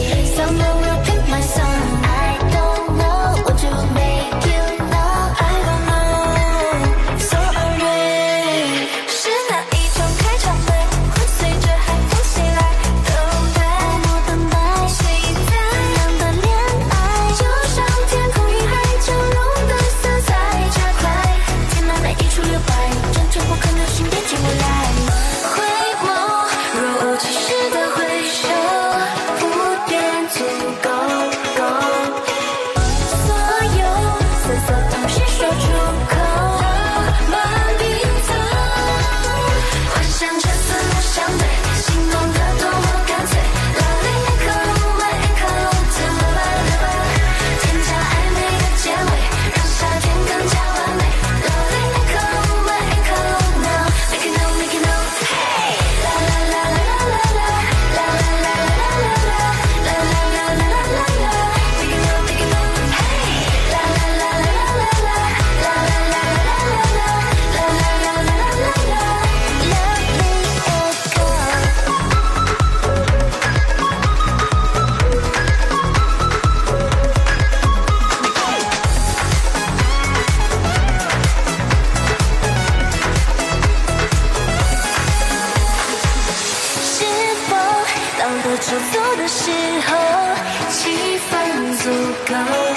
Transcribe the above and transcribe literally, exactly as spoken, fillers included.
Someone will pick my song. I don't know what to make you know. I don't know. So alright. 是哪一种开场白，会随着海风袭来？等待，默默等待，谁在样的恋爱？就像天空与海交融的色彩加快，填满每一处留白，真正不可能心别进不来。回眸，若无其事的挥手，不变足够够。所有瑟瑟东西说出口，满笔头，幻想着四目相对，心动的多么干脆。Lovely echo, my echo, till forever。添加暧昧的结尾，让夏天更加完美。Lovely echo, my echo, now make it know, make it know, hey。啦啦啦啦啦啦啦啦啦啦啦啦啦啦啦啦啦啦 ，make it know, make it know, hey。啦啦啦啦啦啦啦啦啦啦啦啦啦啦啦啦啦啦 ，Lovely echo。是否到了出走的时候，气氛足够？